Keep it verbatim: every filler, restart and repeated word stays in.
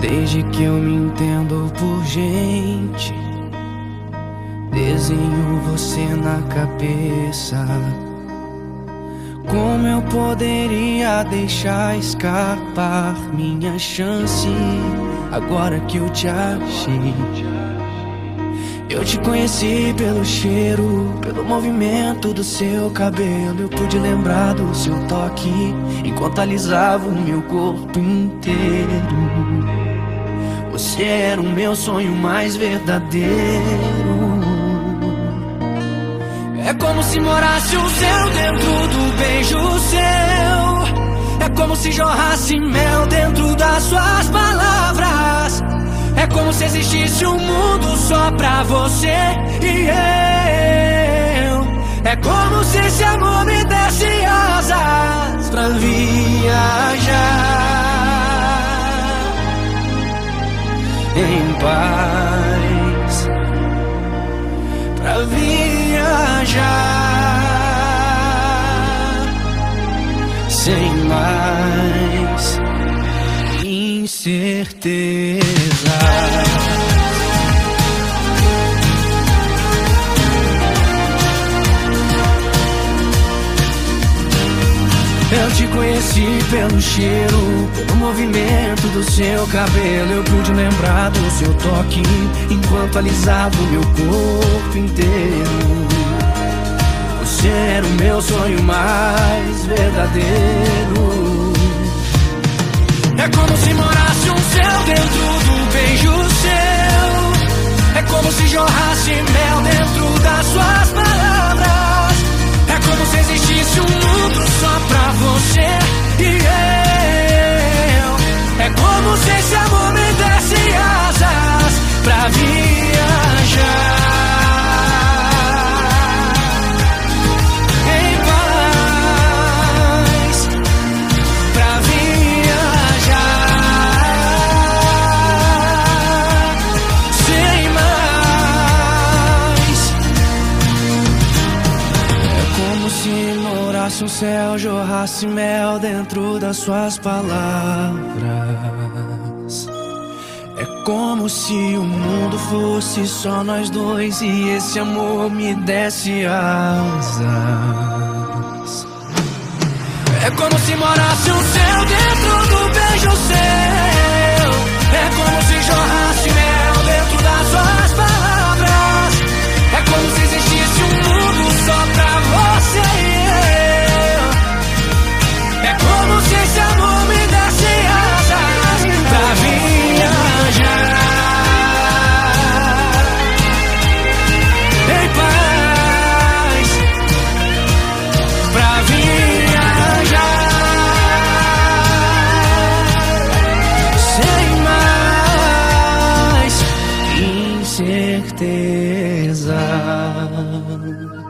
Desde que eu me entendo por gente, desenho você na cabeça. Como eu poderia deixar escapar minha chance agora que eu te achei? Eu te conheci pelo cheiro, pelo movimento do seu cabelo. Eu pude lembrar do seu toque enquanto alisava o meu corpo inteiro. Você era o meu sonho mais verdadeiro. É como se morasse o céu dentro do beijo seu. É como se jorrasse mel dentro das suas palavras. É como se existisse um mundo só pra você e eu. É como se esse amor me desse asas pra viajar em paz, pra viajar sem mais incerteza. Eu te conheci pelo cheiro, pelo movimento do seu cabelo. Eu pude lembrar do seu toque enquanto alisava o meu corpo inteiro. Você era o meu sonho mais verdadeiro. É como se morasse um céu dentro do beijo seu. É como se jorrasse mel dentro das suas palavras. É como se existisse um mundo só pra você e eu. É como se esse amor me desse asas pra viajar em paz, pra viajar sem mais. É como se morasse um céu, jorrasse mel dentro das suas palavras. É como se o mundo fosse só nós dois e esse amor me desse asas. É como se morasse um céu dentro do beijo seu. É como se jorrasse mel dentro das suas palavras. É como se existisse um mundo só pra você e eu. É como se esse amor me desse asas pra viajar em paz, pra viajar sem mais incerteza.